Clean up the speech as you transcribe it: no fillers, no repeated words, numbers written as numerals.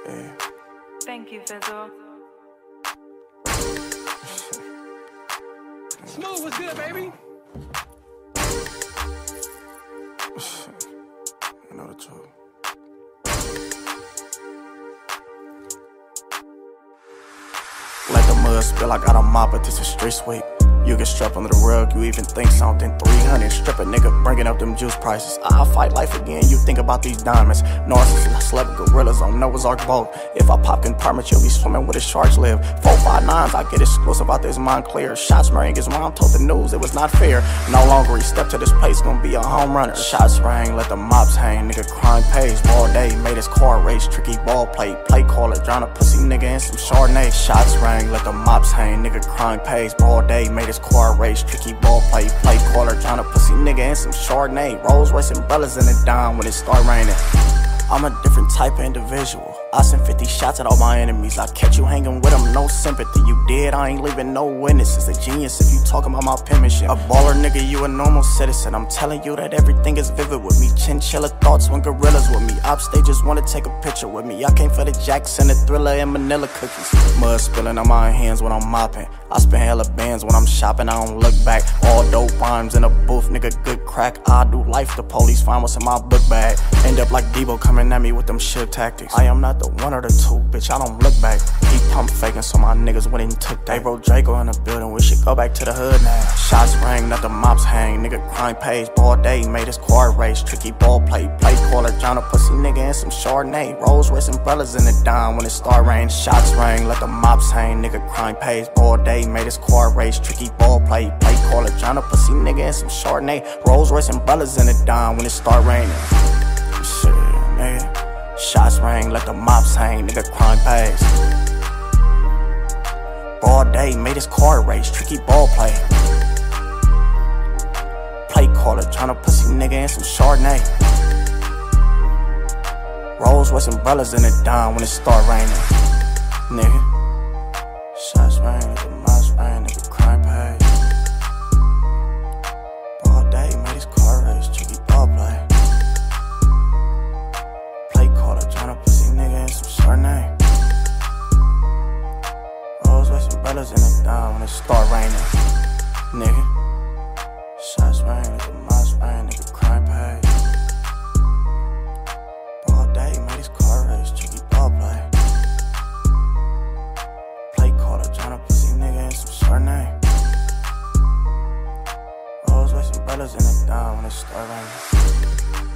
Yeah. Thank you, Fizzle. Smooth was good, baby. I know the truth. Let the mud spill, I got a mop, but this is street sweep. You get strapped under the rug, you even think something 300, strip a nigga, bringing up them juice prices. I'll fight life again, you think about these diamonds. Narcissists, slept with gorillas on Noah's Ark boat. If I pop compartment, you'll be swimming where the sharks live. 459s, I get exclusive out this mind clear. Shots rang, his mom told the news it was not fair. No longer he stepped to this place, gonna be a home runner. Shots rang, let the mops hang, nigga crime pays. All day, made his car race, tricky ball play caller, drown a pussy nigga in some Chardonnay. Shots rang, let the mops hang, nigga crime pays. All day, made his car race, tricky ball play caller, drown a pussy nigga in some Chardonnay. Rolls Royce umbrellas in the dime when it start raining. I'm a different type of individual. I send 50 shots at all my enemies. I catch you hanging with them, no sympathy. You dead, I ain't leaving no witnesses. A genius if you talking about my penmanship. A baller nigga, you a normal citizen. I'm telling you that everything is vivid with me. Chinchilla thoughts when gorillas with me. Op stages wanna take a picture with me. I came for the Jackson, the Thriller, and Manila cookies. Mud spilling on my hands when I'm mopping. I spend hella bands when I'm shopping, I don't look back. All dope rhymes in a booth, nigga, good crack. I do life, the police find what's in my book bag. End up like Debo coming at me with them shit tactics. I am not the one or the two, bitch, I don't look back. He pump faking so my niggas went and took that. They wrote Drakeo in the building, we should go back to the hood now. Shots rang, let the mops hang, nigga crime pays. All day, made his car race, tricky ball play caller, drown a pussy nigga in some Chardonnay. Rolls Royce umbrellas in the dime when it start rain. Shots rang, let the mops hang, nigga crime pays. All day, made his car race, tricky ball play caller, drown a pussy nigga in some Chardonnay. Rolls Royce umbrellas in the dime when it start raining. Shit, nigga. Shots rang, let the mops hang, nigga crime pays. All day, made his car race, tricky ball play caller, tryna pussy nigga in some Chardonnay. Rolls Royce umbrellas in the dime when it start raining. Nigga. Shots rang, let the mops rang, nigga crime pays. All day, made his car race, tricky ball play caller, tryna pussy nigga in some Chardonnay. Rolls Royce umbrellas in the dime when it start raining. Nigga. Shots rang, let the mops rang, nigga crime pays. All day, made his car race, tricky ball play caller, tryna pussy nigga in some Chardonnay. Rolls Royce umbrellas in the dime when it start raining.